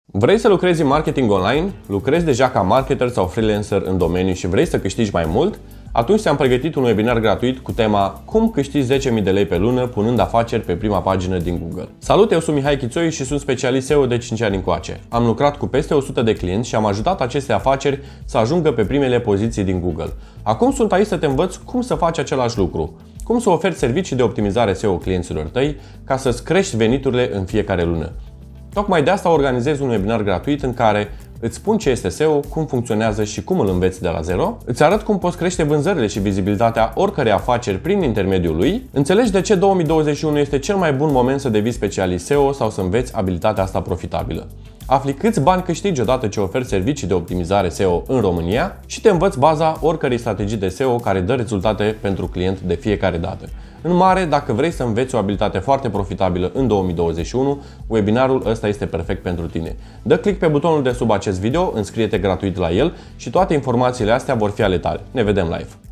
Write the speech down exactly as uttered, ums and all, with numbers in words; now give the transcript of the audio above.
Vrei să lucrezi în marketing online? Lucrezi deja ca marketer sau freelancer în domeniu și vrei să câștigi mai mult? Atunci ți-am pregătit un webinar gratuit cu tema Cum câștigi zece mii de lei pe lună punând afaceri pe prima pagină din Google. Salut, eu sunt Mihai Chițoi și sunt specialist S E O de cinci ani încoace. Am lucrat cu peste o sută de clienți și am ajutat aceste afaceri să ajungă pe primele poziții din Google. Acum sunt aici să te învăț cum să faci același lucru. Cum să oferi servicii de optimizare S E O clienților tăi ca să-ți crești veniturile în fiecare lună. Tocmai de asta organizez un webinar gratuit în care îți spun ce este S E O, cum funcționează și cum îl înveți de la zero, îți arăt cum poți crește vânzările și vizibilitatea oricărei afaceri prin intermediul lui, înțelegi de ce două mii douăzeci și unu este cel mai bun moment să devii specialist S E O sau să înveți abilitatea asta profitabilă. Afli câți bani câștigi odată ce oferi servicii de optimizare S E O în România și te învăț baza oricărei strategii de S E O care dă rezultate pentru client de fiecare dată. În mare, dacă vrei să înveți o abilitate foarte profitabilă în două mii douăzeci și unu, webinarul ăsta este perfect pentru tine. Dă click pe butonul de sub acest video, înscrie-te gratuit la el și toate informațiile astea vor fi ale tale. Ne vedem live!